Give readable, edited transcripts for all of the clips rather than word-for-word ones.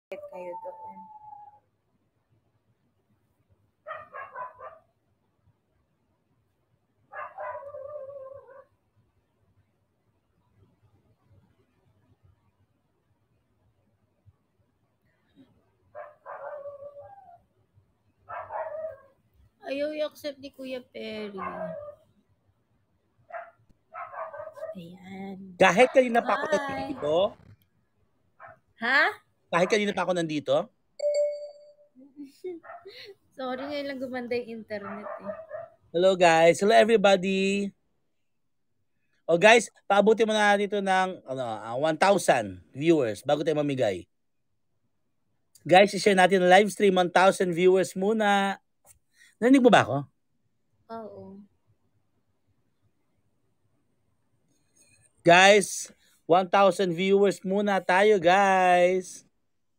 kayo doon. Ayaw i-accept ni Kuya Perry. Ayan. Kahit kanina pa ako Hi. nandito? Ha? Kahit kanina pa ako nandito? Sorry, ngayon lang gumanda yung internet eh. Hello guys. Hello everybody. Oh guys, paabuti mo na dito ng 1,000 viewers bago tayo mamigay. Guys, i-share natin ang live stream, 1,000 viewers muna. Narinig mo ba ako? Oo. Guys, 1,000 viewers muna tayo guys.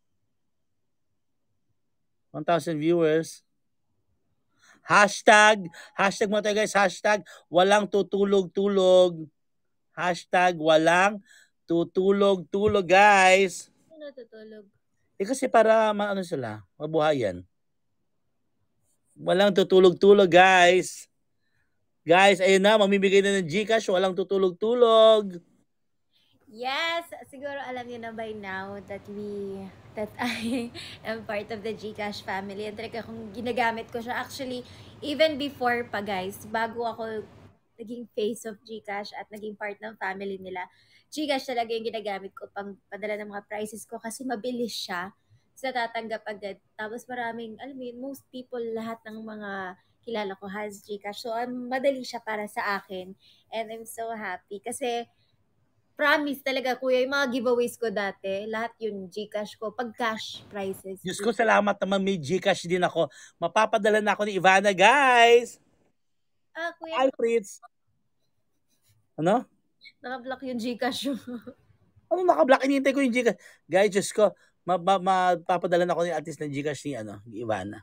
1,000 viewers. Hashtag mo tayo guys, hashtag walang tutulog-tulog. Hashtag walang tutulog-tulog guys. Ano tutulog? Kasi para maano sila, mabuhayan. Walang tutulog-tulog guys. Guys, ayun na, mamimigay na ng GCash, walang tutulog-tulog. Yes, siguro alam niyo na by now that I am part of the GCash family. And talaga kung ginagamit ko siya. Actually, even before pa guys, bago ako naging face of GCash at naging part ng family nila, GCash talaga yung ginagamit ko pang padala ng mga prices ko kasi mabilis siya sa tatanggap agad. Tapos maraming, alam mo yun, most people, lahat ng mga kilala ko has GCash. So, madali siya para sa akin. And I'm so happy kasi promise talaga, kuya, yung mga giveaways ko dati, lahat yun, GCash ko, pag cash prices. Diyos ko, salamat naman may GCash din ako. Mapapadala na ako ni Ivana, guys. Kuya, Alfreds. Ano? naka-block yung GCash mo. Ano naka-block? Inintay ko yung GCash. Guys, Diyos ko, mapapadala na ako ni artist ng GCash ni Ivana.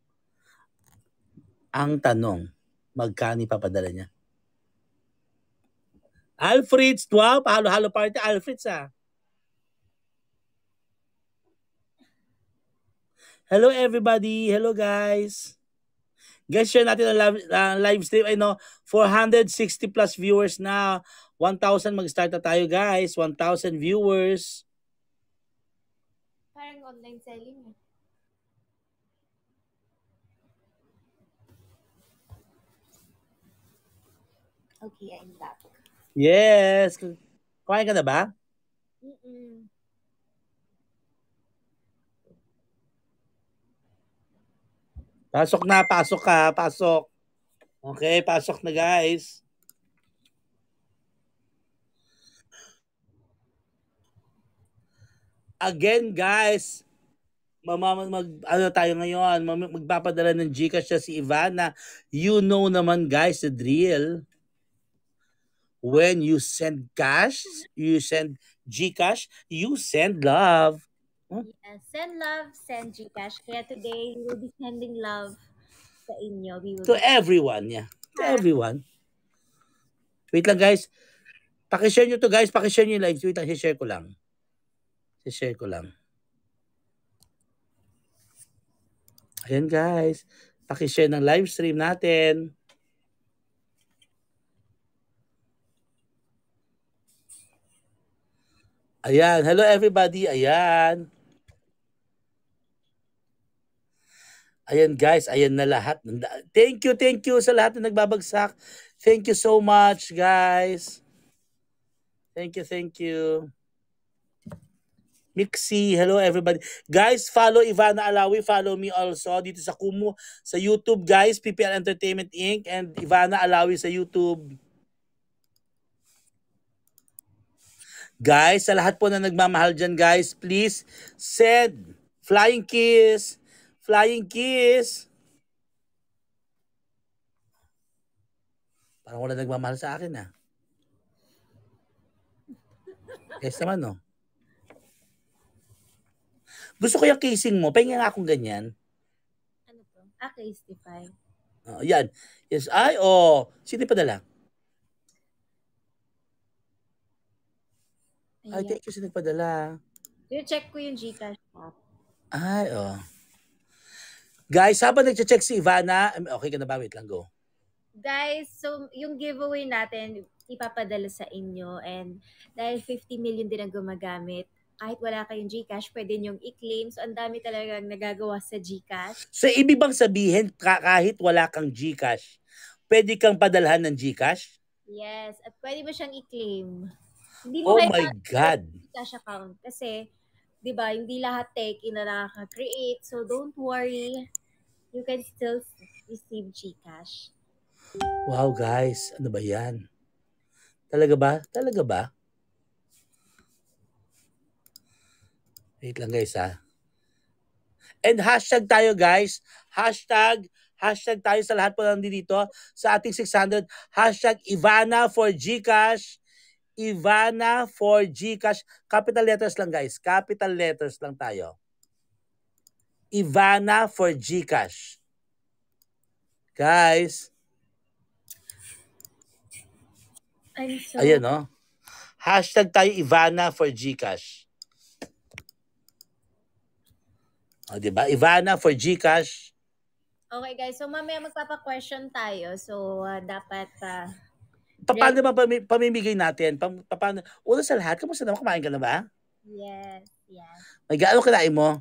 Ang tanong, magkano papadala niya? Alfreds, wow, halo-halo party, Alfreds Hello everybody, hello guys. Guys, share natin ang live stream. I know, 460 plus viewers na. 1,000 mag-start na tayo guys. 1,000 viewers. Parang online selling eh. Okay, I'm back. Yes. Kumain ka na ba? Pasok na, pasok ka, pasok. Okay, pasok na guys. Again guys, ano tayo ngayon, magpapadala ng GCash siya si Ivana. You know naman guys the drill. When you send cash, you send GCash, you send love. Yeah, send love, send GCash. Kaya today, we will be sending love sa inyo. To everyone, yeah. To everyone. Wait lang guys. Pakishare nyo to guys. Pakishare nyo yung live. Wait lang, share ko lang. Share ko lang. Ayan guys. Pakishare ng live stream natin. Ayan. Hello everybody. Ayan. Ayan guys. Ayan na lahat. Thank you sa lahat na nagbabagsak. Thank you so much guys. Thank you. Mixi, hello everybody. Guys, follow Ivana Alawi, follow me also dito sa Kumu, sa YouTube guys, PPL Entertainment Inc. and Ivana Alawi sa YouTube. Guys, sa lahat po na nagmamahal dyan guys, please send flying kiss. Parang wala nagmamahal sa akin Guys naman no. Gusto ko yung kissing mo. Pahinga nga akong ganyan. Ano to? Casetify. Yan. Yes. Sino padala? Ay, thank you sa nagpadala. Check ko yung GCash app. Ay, oh. Guys, habang nag-check si Ivana, okay ka na ba? Wait lang, go. Guys, so yung giveaway natin, ipapadala sa inyo. And dahil 50 million din ang gumagamit, kahit wala kayong GCash, pwede nyong i-claim. So, ang dami talagang nagagawa sa GCash. So, ibig bang sabihin, kahit wala kang GCash, pwede kang padalhan ng GCash? Yes, at pwede mo siyang i-claim. Hindi mo Oh my kailangan God. GCash account kasi, di ba, hindi lahat techie na nakaka-create. So, don't worry. You can still receive GCash. Wow, guys. Ano ba yan? Talaga ba? Talaga ba? Wait lang, guys, ha. And hashtag tayo, guys. Hashtag tayo sa lahat po nandito sa ating 600. Hashtag Ivana for GCash. Ivana for GCash. Capital letters lang, guys. Capital letters lang tayo. Ivana for GCash. Guys. Ayan, no? Hashtag tayo Ivana for GCash. O, diba? Ivana for GCash. Okay, guys. So, mamaya magpapa-question tayo. So, dapat... Paano ba pamimigay natin? Paano? Una sa lahat, kamusta naman? Kumain ka na ba? Yes, yes. May gaano kinain mo?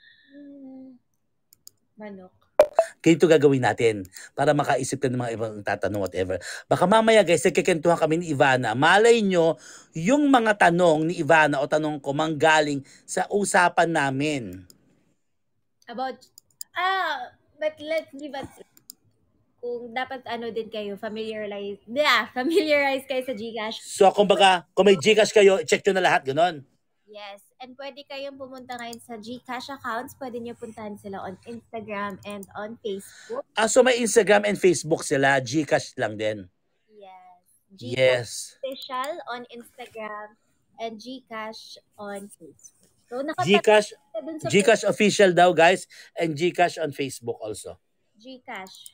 Manok. Ganito gagawin natin para makaisip ka ng mga ibang tatanong, whatever. Baka mamaya, guys, nagkikentuhan kami ni Ivana. Malay nyo, yung mga tanong ni Ivana o tanong ko manggaling sa usapan namin. About... but let's give it... Kung dapat din kayo, familiarize kayo sa GCash. So, kumbaga, kung may GCash kayo, check nyo na lahat, ganon. Yes. And pwede kayong pumunta ngayon sa GCash accounts. Pwede nyo puntahan sila on Instagram and on Facebook. So may Instagram and Facebook sila. GCash lang din. Yes. Yes. Official on Instagram and GCash on Facebook. So, GCash official daw, guys. And GCash on Facebook also. GCash.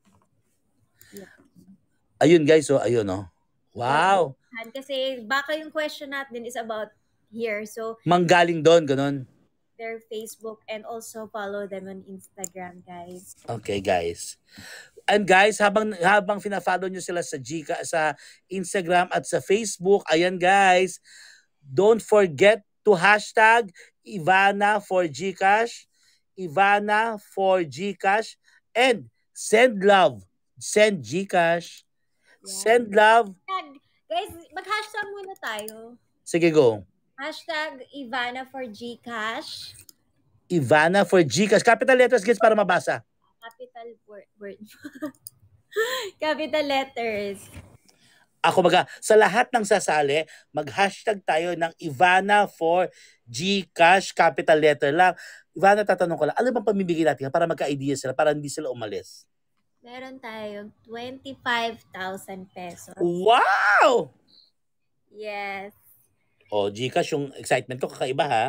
Yeah. Ayun, guys. So, ayun, no? Wow. Kasi baka yung question natin is about here. So, manggaling doon, ganon. Their Facebook and also follow them on Instagram, guys. Okay, guys. And guys, habang fina-follow nyo sila sa sa Instagram at sa Facebook, ayan guys, don't forget to hashtag Ivana for GCash, Ivana for GCash, and send love, send GCash, send love. Guys, mag-hashtag muna tayo. Sige, go. Hashtag Ivana for GCash. Ivana for GCash. Capital letters, guys, para mabasa. Capital word. Capital letters. Ako sa lahat ng sasali, mag-hashtag tayo ng Ivana for GCash, capital letter lang. Ivana, tatanong ko lang, ano bang pamibigay natin para magka-idea sila, para hindi sila umalis? Meron tayong 25,000 pesos. Wow! Yes. O, GCash, yung excitement ko, kakaiba ha?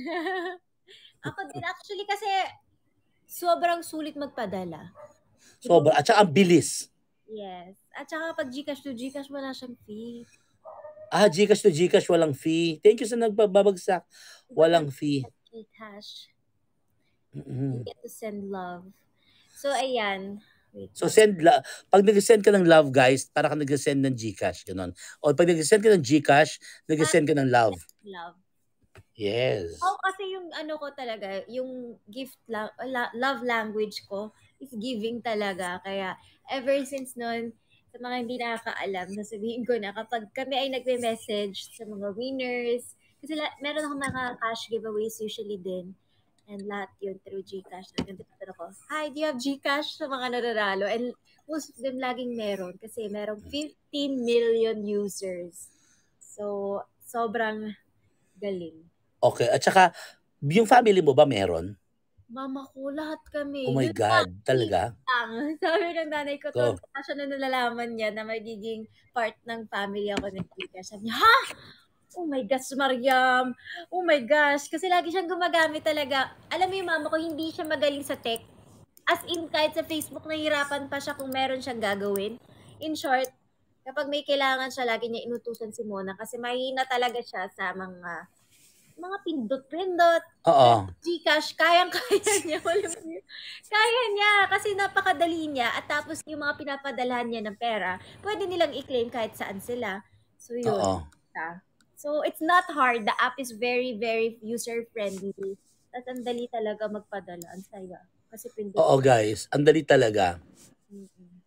Ako din, actually, kasi sobrang sulit magpadala. At saka ang bilis. Yes. At saka pag GCash to GCash, wala siyang fee. GCash to GCash, walang fee. Thank you sa nagbabagsak. Walang fee. GCash. You get to send love. So, ayan. Wait. So, pag nag-send ka ng love, guys, para ka nag-send ng GCash, gano'n. O pag nag-send ka ng GCash, nag-send ka ng love. Love. Yes. Kasi yung ko talaga, yung love language ko is giving talaga. Kaya, ever since noon, sa mga hindi nakakaalam, nasabihin ko na kapag kami ay nagme-message sa mga winners, kasi meron akong mga cash giveaways usually din. And lahat yun through GCash. Nagtanong ko, hi, do you have GCash sa mga nananalo? And most of them laging meron kasi merong 50 million users. So, sobrang galing. Okay. At saka, yung family mo ba meron? Mama ko, lahat kami. Oh my God, talaga? Sabi ng nanay ko, to siya na nalalaman niya na magiging part ng family ako ng GCash. Sabi niya, ha? Oh my gosh, Mariam. Oh my gosh. Kasi lagi siyang gumagamit talaga. Alam mo yung mama ko, hindi siya magaling sa tech. As in, kahit sa Facebook, nahihirapan pa siya kung meron siyang gagawin. In short, kapag may kailangan siya, lagi niya inutusan si Mona kasi mahina talaga siya sa mga mga pindot-pindot. Oo. Gcash, kayang-kaya niya. Kaya niya kasi napakadali niya at tapos yung mga pinapadalhan niya ng pera, pwede nilang i-claim kahit saan sila. So yun. Oo. So it's not hard. The app is very, very user-friendly. At ang dali talaga magpadala. Ang saya. Kasi pindot. Oo, guys. Ang dali talaga. Mm-mm.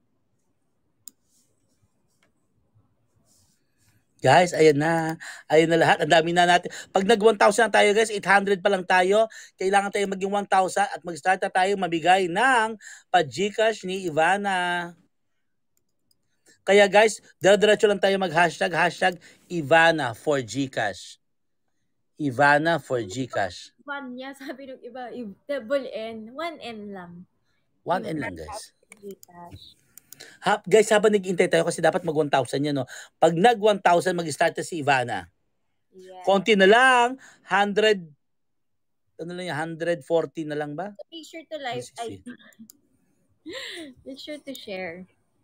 Guys, ayan na. Ayan na lahat. Ang dami na natin. Pag nag 1,000 tayo, guys, 800 pa lang tayo. Kailangan tayo maging 1,000 at mag-start na tayo mabigay ng pa-Gcash ni Ivana. Kaya guys, dire-diretso lang tayo mag-hashtag, Ivana for Gcash. Ivana for Gcash. One niya, sabi ng iba, double N. 1N lang. 1N lang, guys. Gcash. Guys, habang nag-intay tayo kasi dapat mag 1,000 yan, no? Pag nag 1,000, mag-start na si Ivana. Yeah. Konti na lang, 100, ano lang yan, 140 na lang ba? Make sure to like, make sure to share.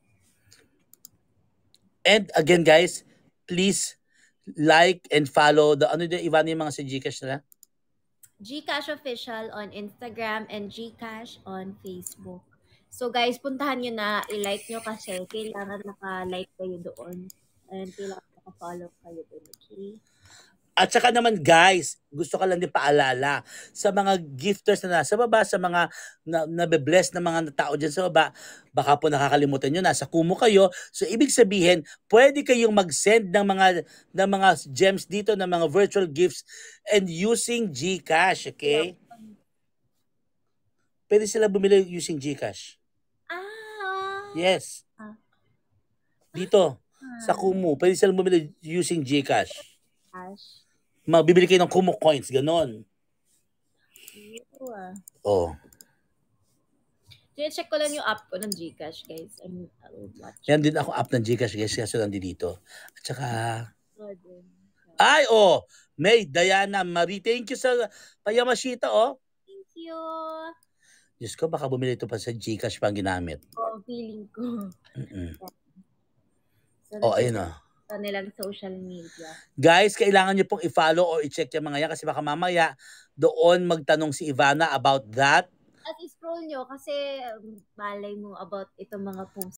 And again, guys, please like and follow the, ano yung Ivana yung mga sa Gcash nila? Gcash official on Instagram and Gcash on Facebook. So guys, puntahan nyo na, i-like nyo kasi kailangan naka-like kayo doon. And kailangan naka-follow kayo doon, okay? At saka naman guys, gusto ka lang din paalala sa mga gifters na nasa baba, sa mga nabe-bless na mga tao dyan sa baba, baka po nakakalimutan nyo, nasa Kumu kayo. So ibig sabihin, pwede kayong mag-send ng mga gems dito, ng mga virtual gifts and using Gcash, okay? Pwede sila bumili using Gcash. Yes. Dito, sa Kumu, pwede sila bumili using Gcash. Mabibili kayo ng Kumu coins, ganon. Oh. Check ko lang yung app ko ng Gcash, guys. Yan din ako app ng Gcash, guys, kasi nandito. At saka, ay, oh, May, Diana, Marie, thank you sa Payamashita, oh. Thank you. Diyos ko, baka bumili ito pa sa Gcash pang ginamit. Oh, feeling ko. So, ayun, oh. Sa nilang social media. Guys, kailangan nyo pong i-follow or i-check yung mga yan kasi baka mamaya doon magtanong si Ivana about that. At i-scroll nyo kasi malay mo about itong mga posts.